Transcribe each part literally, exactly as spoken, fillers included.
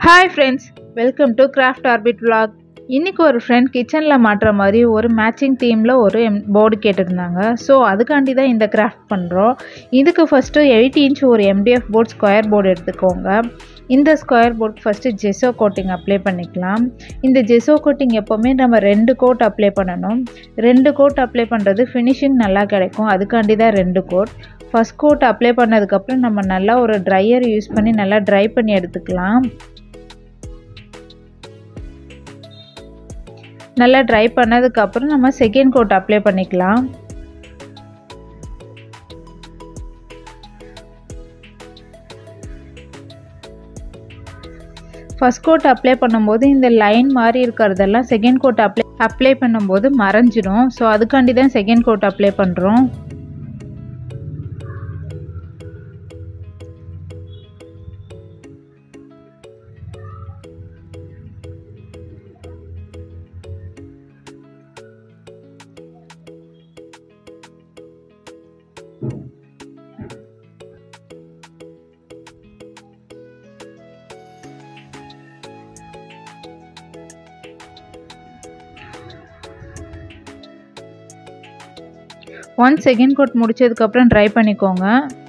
Hi friends, welcome to Craft Orbit Vlog. இன்னைக்கு ஒரு friend kitchenல மாட்ற மாதிரி ஒரு மேட்சிங் தீம்ல ஒரு போர்டு கேட்டிருந்தாங்க. ஸோ அதுக்காண்டி தான் இந்த கிராஃப்ட் பண்ணுறோம். இதுக்கு ஃபஸ்ட்டு எயிட் இன்ச் ஒரு M D F board square board எடுத்துக்கோங்க. இந்த square board first gesso coating apply பண்ணிக்கலாம். இந்த ஜெஸோ கோட்டிங் எப்போவுமே நம்ம ரெண்டு கோட் அப்ளை பண்ணணும். ரெண்டு கோட் அப்ளை பண்ணுறது ஃபினிஷிங் நல்லா கிடைக்கும். அதுக்காண்டி தான் ரெண்டு கோட். ஃபஸ்ட் கோட் அப்ளை பண்ணதுக்கப்புறம் நம்ம நல்லா ஒரு ட்ரையர் யூஸ் பண்ணி நல்லா ட்ரை பண்ணி எடுத்துக்கலாம். நல்லா ட்ரை பண்ணதுக்கு அப்புறம் நம்ம செகண்ட் கோட் அப்ளை பண்ணிக்கலாம். ஃபர்ஸ்ட் கோட் அப்ளை பண்ணும்போது இந்த லைன் மாதிரி இருக்கிறதெல்லாம் செகண்ட் கோட் அப்ளை அப்ளை பண்ணும்போது மறைஞ்சிடும். ஸோ அதுக்காண்டி தான் செகண்ட் கோட் அப்ளை பண்ணுறோம். ஒன் செகண்ட் கோட் முடிச்சதுக்கப்புறம் ட்ரை பண்ணிக்கோங்க.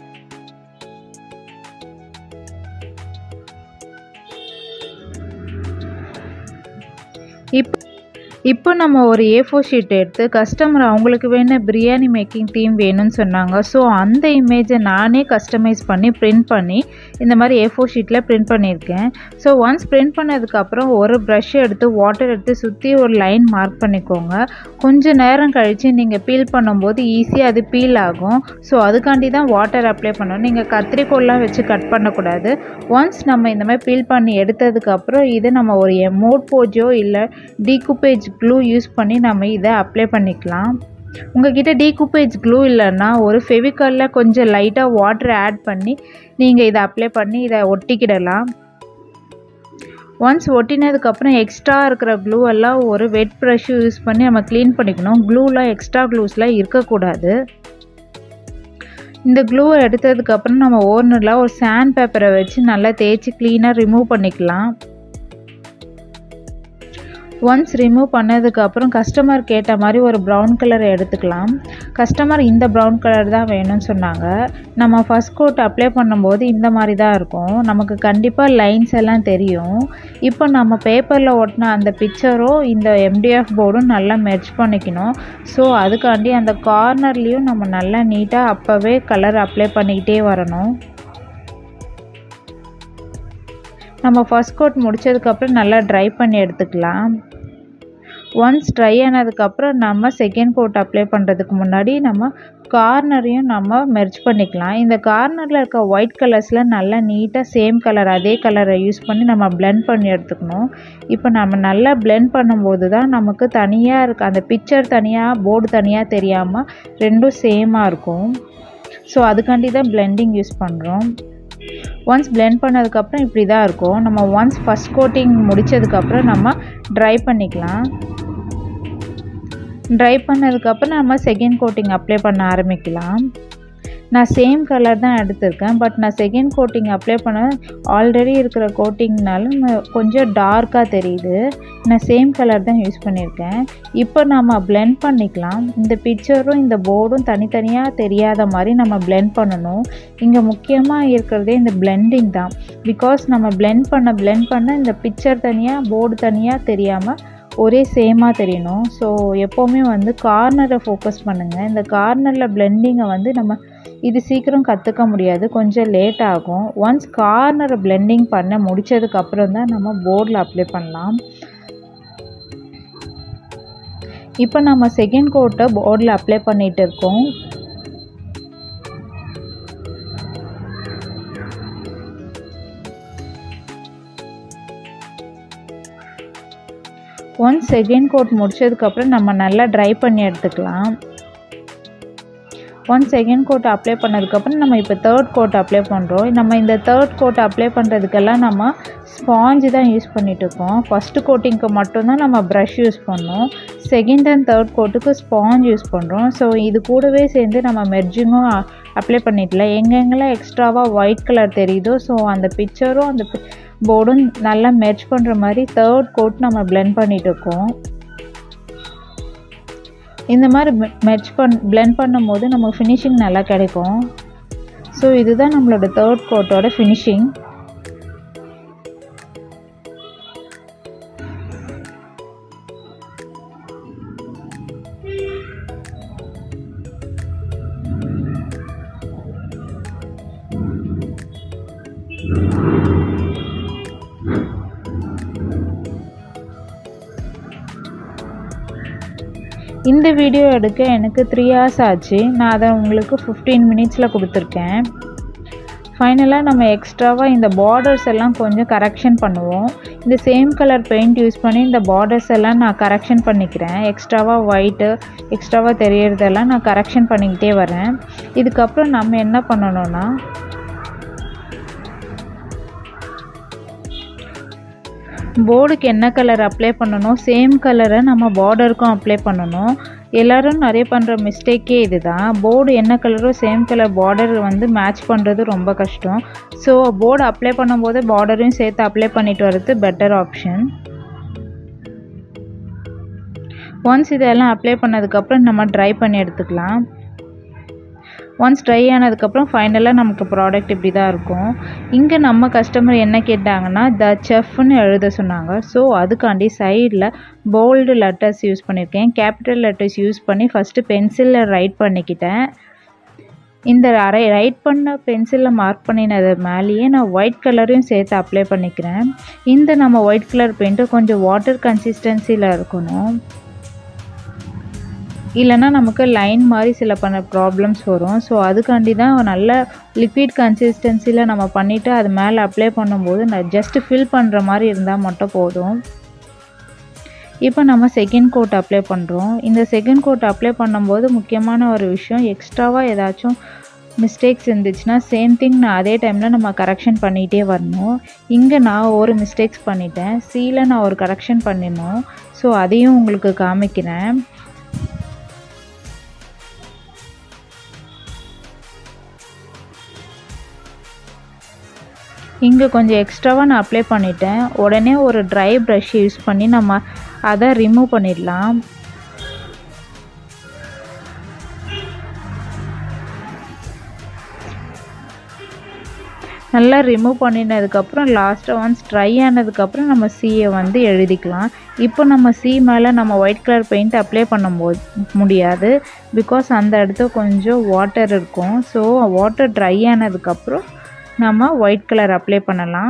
இப்போ இப்போ நம்ம ஒரு ஏ ஃபோர் ஷீட் எடுத்து கஸ்டமர் அவங்களுக்கு வேணும் பிரியாணி மேக்கிங் தீம் வேணும்னு சொன்னாங்க. ஸோ அந்த இமேஜை நானே கஸ்டமைஸ் பண்ணி பிரிண்ட் பண்ணி இந்த மாதிரி ஏ ஃபோர் ஷீட்டில் பிரிண்ட் பண்ணியிருக்கேன். ஸோ ஒன்ஸ் பிரிண்ட் பண்ணதுக்கப்புறம் ஒரு ப்ரஷ் எடுத்து வாட்டர் எடுத்து சுற்றி ஒரு லைன் மார்க் பண்ணிக்கோங்க. கொஞ்சம் நேரம் கழித்து நீங்கள் பீல் பண்ணும்போது ஈஸியாக அது பீல் ஆகும். ஸோ அதுக்காண்டி தான் வாட்டர் அப்ளை பண்ணணும். நீங்கள் கத்திரிக்கோல்லாம் வச்சு கட் பண்ணக்கூடாது. ஒன்ஸ் நம்ம இந்த மாதிரி பீல் பண்ணி எடுத்ததுக்கப்புறம் இதை நம்ம ஒரு மோட் போஜோ இல்லை டீகூப்பேஜ் க்ளூ யூஸ் பண்ணி நம்ம இதை அப்ளை பண்ணிக்கலாம். உங்ககிட்ட டீகூப்பேஜ் க்ளூ இல்லைன்னா ஒரு ஃபெவிகாலில் கொஞ்சம் லைட்டாக வாட்டர் ஆட் பண்ணி நீங்கள் இதை அப்ளை பண்ணி இதை ஒட்டிக்கிடலாம். ஒன்ஸ் ஒட்டினதுக்கப்புறம் எக்ஸ்ட்ரா இருக்கிற க்ளூ எல்லாம் ஒரு வெட் ப்ரஷ் யூஸ் பண்ணி நம்ம க்ளீன் பண்ணிக்கணும். க்ளூலாம் எக்ஸ்ட்ரா க்ளூஸ்லாம் இருக்கக்கூடாது. இந்த க்ளூவை எடுத்ததுக்கப்புறம் நம்ம ஓர்னரில் ஒரு சாண்ட் பேப்பரை வச்சு நல்லா தேய்ச்சி க்ளீனாக ரிமூவ் பண்ணிக்கலாம். ஒன்ஸ் ரிமூவ் பண்ணதுக்கப்புறம் கஸ்டமர் கேட்ட மாதிரி ஒரு ப்ரௌன் கலரை எடுத்துக்கலாம். கஸ்டமர் இந்த ப்ரௌன் கலர் தான் வேணும்னு சொன்னாங்க. நம்ம ஃபஸ்ட் கோட் அப்ளை பண்ணும்போது இந்த மாதிரி தான் இருக்கும். நமக்கு கண்டிப்பாக லைன்ஸ் எல்லாம் தெரியும். இப்போ நம்ம பேப்பரில் ஒட்டின அந்த பிக்சரும் இந்த M D F போர்டும் நல்லா மெர்ஜ் பண்ணிக்கணும். ஸோ அதுக்காண்டி அந்த கார்னர்லேயும் நம்ம நல்லா நீட்டாக அப்போவே கலர் அப்ளை பண்ணிக்கிட்டே வரணும். நம்ம ஃபர்ஸ்ட் கோட் முடித்ததுக்கப்புறம் நல்லா ட்ரை பண்ணி எடுத்துக்கலாம். ஒன்ஸ் ட்ரை ஆனதுக்கப்புறம் நம்ம செகண்ட் கோட் அப்ளை பண்ணுறதுக்கு முன்னாடி நம்ம கார்னரையும் நம்ம மெர்ஜ் பண்ணிக்கலாம். இந்த கார்னரில் இருக்க ஒயிட் கலர்ஸில் நல்லா நீட்டாக சேம் கலர் அதே கலரை யூஸ் பண்ணி நம்ம பிளெண்ட் பண்ணி எடுத்துக்கணும். இப்போ நம்ம நல்லா பிளெண்ட் பண்ணும்போது தான் நமக்கு தனியாக இருக்க அந்த பிக்சர் தனியாக போர்டு தனியாக தெரியாமல் ரெண்டும் சேமாக இருக்கும். ஸோ அதுக்காண்டி தான் பிளெண்டிங் யூஸ் பண்ணுறோம். ஒன்ஸ் பிளெண்ட் பண்ணதுக்கப்புறம் இப்படி தான் இருக்கும். நம்ம ஒன்ஸ் ஃபஸ்ட் கோட்டிங் முடித்ததுக்கப்புறம் நம்ம ட்ரை பண்ணிக்கலாம். ட்ரை பண்ணதுக்கப்புறம் நம்ம செகண்ட் கோட்டிங் அப்ளை பண்ண ஆரம்பிக்கலாம். நான் சேம் கலர் தான் எடுத்திருக்கேன். பட் நான் செகண்ட் கோட்டிங் அப்ளை பண்ண ஆல்ரெடி இருக்கிற கோட்டிங்னால கொஞ்சம் டார்க்காக தெரியுது. நான் சேம் கலர் தான் யூஸ் பண்ணியிருக்கேன். இப்போ நம்ம பிளெண்ட் பண்ணிக்கலாம். இந்த பிக்சரும் இந்த போர்டும் தனித்தனியாக தெரியாத மாதிரி நம்ம பிளெண்ட் பண்ணணும். இங்கே முக்கியமாக இருக்கிறதே இந்த பிளெண்டிங் தான். பிகாஸ் நம்ம பிளெண்ட் பண்ண பிளெண்ட் பண்ண இந்த பிக்சர் தனியாக போர்டு தனியாக தெரியாமல் ஒரே சேமாக தெரியணும். ஸோ எப்போவுமே வந்து கார்னரை ஃபோக்கஸ் பண்ணுங்கள். இந்த கார்னரில் பிளெண்டிங்கை வந்து நம்ம இது சீக்கிரம் கற்றுக்க முடியாது, கொஞ்சம் லேட் ஆகும். ஒன்ஸ் கார்னரை பிளெண்டிங் பண்ண முடித்ததுக்கப்புறம் தான் நம்ம போர்டில் அப்ளை பண்ணலாம். இப்போ நம்ம செகண்ட் கோட்டை போர்டில் அப்ளை பண்ணிகிட்டு இருக்கோம். ஒன்ஸ் செகண்ட் கோட் முடிச்சதுக்கப்புறம் நம்ம நல்லா ட்ரை பண்ணி எடுத்துக்கலாம். ஒன் செகண்ட் கோட் அப்ளை பண்ணதுக்கப்புறம் நம்ம இப்போ தேர்ட் கோட் அப்ளை பண்ணுறோம். நம்ம இந்த தேர்ட் கோட் அப்ளை பண்ணுறதுக்கெல்லாம் நம்ம ஸ்பாஞ்சு தான் யூஸ் பண்ணிகிட்ருக்கோம். ஃபஸ்ட்டு கோட்டிங்க்கு மட்டும்தான் நம்ம ப்ரஷ் யூஸ் பண்ணோம். செகண்ட் அண்ட் தேர்ட் கோட்டுக்கு ஸ்பாஞ்ச் யூஸ் பண்ணுறோம். ஸோ இது கூடவே சேர்ந்து நம்ம மெர்ஜிங்கும் அப்ளை பண்ணிடலாம். எங்கெங்கெல்லாம் எக்ஸ்ட்ராவாக ஒயிட் கலர் தெரியுதோ ஸோ அந்த பிக்சரும் அந்த போர்டும் நல்லா மெர்ஜ் பண்ணுற மாதிரி தேர்ட் கோட் நம்ம பிளெண்ட் பண்ணிட்டு இருக்கோம். இந்த மாதிரி மெர்ஜ் பண் பிளெண்ட் பண்ணும் போது நமக்கு ஃபினிஷிங் நல்லா கிடைக்கும். ஸோ இதுதான் நம்மளோட தேர்ட் கோட்டோட ஃபினிஷிங். இந்த வீடியோ எடுக்க எனக்கு த்ரீ ஹவர்ஸ் ஆச்சு. நான் அதை உங்களுக்கு ஃபிஃப்டீன் மினிட்ஸில் கொடுத்துருக்கேன். ஃபைனலாக நம்ம எக்ஸ்ட்ராவாக இந்த பார்டர்ஸ் எல்லாம் கொஞ்சம் கரெக்ஷன் பண்ணுவோம். இந்த சேம் கலர் பெயிண்ட் யூஸ் பண்ணி இந்த பார்டர்ஸ் எல்லாம் நான் கரெக்ஷன் பண்ணிக்கிறேன். எக்ஸ்ட்ராவாக ஒயிட்டு எக்ஸ்ட்ராவாக தெரியறதெல்லாம் நான் கரெக்ஷன் பண்ணிக்கிட்டே வரேன். இதுக்கப்புறம் நம்ம என்ன பண்ணணும்னா போர்டுக்கு என்ன கலர் அப்ளை பண்ணணும் சேம் கலரை நம்ம பார்டருக்கும் அப்ளை பண்ணணும். எல்லோரும் நிறைய பண்ணுற மிஸ்டேக்கே இது தான். போர்டு என்ன கலரோ சேம் கலர் பார்டர் வந்து மேட்ச் பண்ணுறது ரொம்ப கஷ்டம். ஸோ போர்டு அப்ளை பண்ணும்போது பார்டரையும் சேர்த்து அப்ளை பண்ணிட்டு வர்றது பெட்டர் ஆப்ஷன். ஒன்ஸ் இதெல்லாம் அப்ளை பண்ணதுக்கப்புறம் நம்ம ட்ரை பண்ணி எடுத்துக்கலாம். ஒன்ஸ் ட்ரை ஆனதுக்கப்புறம் ஃபைனலாக நமக்கு ப்ராடக்ட் இப்படி தான் இருக்கும். இங்கே நம்ம கஸ்டமர் என்ன கேட்டாங்கன்னா த செஃப்னு எழுத சொன்னாங்க. ஸோ அதுக்காண்டி சைடில் போல்டு லெட்டர்ஸ் யூஸ் பண்ணியிருக்கேன். கேபிட்டல் லெட்டர்ஸ் யூஸ் பண்ணி ஃபஸ்ட்டு பென்சிலில் ரைட் பண்ணிக்கிட்டேன். இந்த அரை ரைட் பண்ண பென்சிலில் மார்க் பண்ணினது மேலேயே நான் ஒயிட் கலரையும் சேர்த்து அப்ளை பண்ணிக்கிறேன். இந்த நம்ம ஒயிட் கலர் பெயிண்ட்டு கொஞ்சம் வாட்டர் கன்சிஸ்டன்சியில் இருக்கணும். இல்லைன்னா நமக்கு லைன் மாதிரி சில பண்ண ப்ராப்ளம்ஸ் வரும். ஸோ அதுக்காண்டி தான் நல்ல லிக்விட் கன்சிஸ்டன்சியில் நம்ம பண்ணிவிட்டு அது மேலே அப்ளை பண்ணும்போது நான் ஜஸ்ட்டு ஃபில் பண்ணுற மாதிரி இருந்தால் மட்டும் போதும். இப்போ நம்ம செகண்ட் கோட் அப்ளை பண்ணுறோம். இந்த செகண்ட் கோட் அப்ளை பண்ணும்போது முக்கியமான ஒரு விஷயம், எக்ஸ்ட்ராவாக ஏதாச்சும் மிஸ்டேக்ஸ் இருந்துச்சுன்னா சேம் திங் நான் அதே டைமில் நம்ம கரெக்ஷன் பண்ணிகிட்டே வரணும். இங்கே நான் ஒரு மிஸ்டேக்ஸ் பண்ணிட்டேன். சீல நான் ஒரு கரெக்ஷன் பண்ணிடணும். ஸோ அதையும் உங்களுக்கு காமிக்கிறேன். இங்கே கொஞ்சம் எக்ஸ்ட்ராவாக நான் அப்ளை பண்ணிட்டேன். உடனே ஒரு ட்ரை ப்ரஷ் யூஸ் பண்ணி நம்ம அதை ரிமூவ் பண்ணிடலாம். நல்லா ரிமூவ் பண்ணினதுக்கப்புறம் லாஸ்ட்டாக ஒன்ஸ் ட்ரை ஆனதுக்கப்புறம் நம்ம சீயை வந்து எழுதிக்கலாம். இப்போ நம்ம சி மேலே நம்ம ஒயிட் கலர் பெயிண்ட் அப்ளை பண்ணும்போது முடியாது. பிகாஸ் அந்த இடத்துல கொஞ்சம் வாட்டர் இருக்கும். ஸோ வாட்டர் ட்ரை ஆனதுக்கப்புறம் நம்ம ஒயிட் கலர் அப்ளை பண்ணலாம்.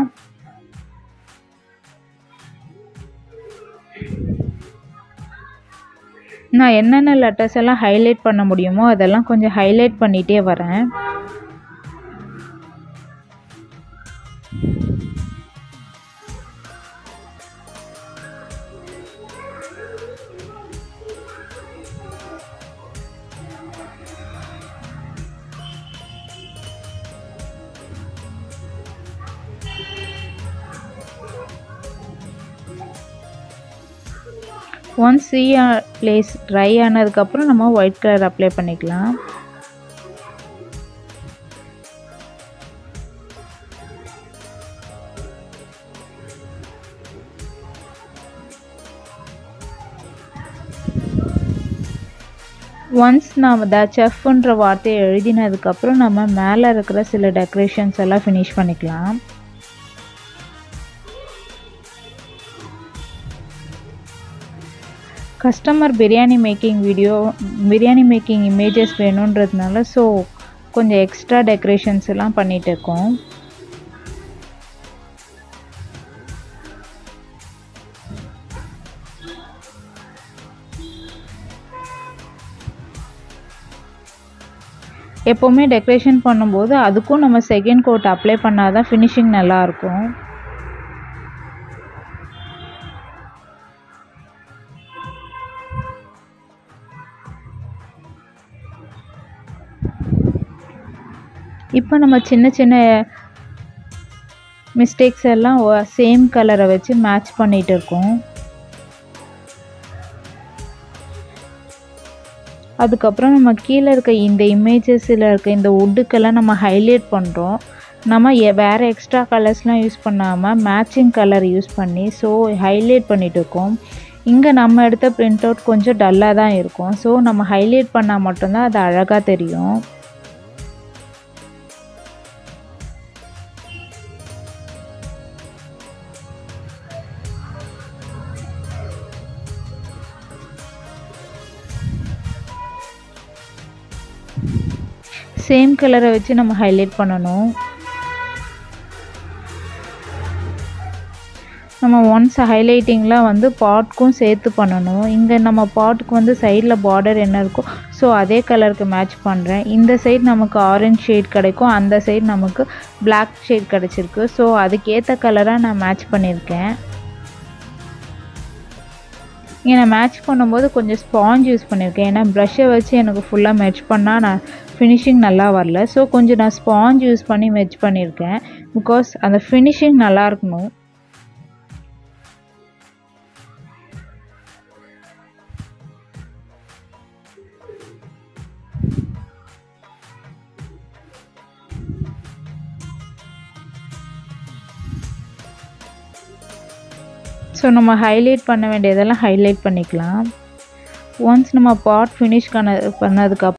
நான் என்னென்ன லெட்டர்ஸ் எல்லாம் ஹைலைட் பண்ண முடியுமோ அதெல்லாம் கொஞ்சம் ஹைலைட் பண்ணிகிட்டே வரேன். ஒன்ஸ் சி பிளேஸ் ட்ரை ஆனதுக்கப்புறம் நம்ம ஒயிட் கலர் அப்ளை பண்ணிக்கலாம். ஒன்ஸ் நாம் த செஃப்ன்ற வார்த்தையை எழுதினதுக்கப்புறம் நம்ம மேலே இருக்கிற சில டெக்கரேஷன்ஸ் எல்லாம் ஃபினிஷ் பண்ணிக்கலாம். Customer biryani making video biryani making images வேணுன்றதுனால ஸோ கொஞ்சம் எக்ஸ்ட்ரா டெக்கரேஷன்ஸ் எல்லாம் பண்ணிகிட்டு இருக்கோம். எப்போவுமே டெக்கரேஷன் பண்ணும்போது அதுக்கும் நம்ம செகண்ட் கோட் அப்ளை பண்ணால் தான் ஃபினிஷிங் நல்லாயிருக்கும். இப்போ நம்ம சின்ன சின்ன மிஸ்டேக்ஸ் எல்லாம் சேம் கலரை வச்சு மேட்ச் பண்ணிகிட்டு இருக்கோம். அதுக்கப்புறம் நம்ம கீழே இருக்க இந்த இமேஜஸில் இருக்க இந்த வுட்டுக்கெல்லாம் நம்ம ஹைலைட் பண்ணுறோம். நம்ம வேறு எக்ஸ்ட்ரா கலர்ஸ்லாம் யூஸ் பண்ணாமல் மேட்சிங் கலர் யூஸ் பண்ணி ஸோ ஹைலைட் பண்ணிகிட்டு இருக்கோம். இங்கே நம்ம எடுத்த பிரிண்ட் அவுட் கொஞ்சம் டல்லாக தான் இருக்கும். ஸோ நம்ம ஹைலைட் பண்ணால் மட்டும்தான் அது அழகாக தெரியும். சேம் கலரை வச்சு நம்ம ஹைலைட் பண்ணணும். நம்ம ஒன்ஸ் ஹைலைட்டிங்லாம் வந்து பாட்க்கும் சேர்த்து பண்ணணும். இங்கே நம்ம பாட்டுக்கு வந்து சைடில் பார்டர் என்ன இருக்கோ ஸோ அதே கலருக்கு மேட்ச் பண்ணுறேன். இந்த சைடு நமக்கு ஆரஞ்ச் ஷேட் கிடைக்கும், அந்த சைடு நமக்கு பிளாக் ஷேட் கிடச்சிருக்கு. ஸோ அதுக்கேற்ற கலராக நான் மேட்ச் பண்ணியிருக்கேன். இங்கே நான் மேட்ச் பண்ணும்போது கொஞ்சம் ஸ்பாஞ்ச் யூஸ் பண்ணியிருக்கேன். ஏன்னா ப்ரஷ்ஷை வச்சு எனக்கு ஃபுல்லாக மேட்ச் பண்ணால் நான் ஃபினிஷிங் நல்லா வரல. ஸோ கொஞ்சம் நான் ஸ்பாஞ்ச் யூஸ் பண்ணி மேட்ச் பண்ணியிருக்கேன். பிகாஸ் அந்த ஃபினிஷிங் நல்லா இருக்கணும். ஸோ நம்ம ஹைலைட் பண்ண வேண்டியதெல்லாம் ஹைலைட் பண்ணிக்கலாம். ஒன்ஸ் நம்ம பாட் ஃபினிஷ் பண்ண பண்ணதுக்கப்புறம்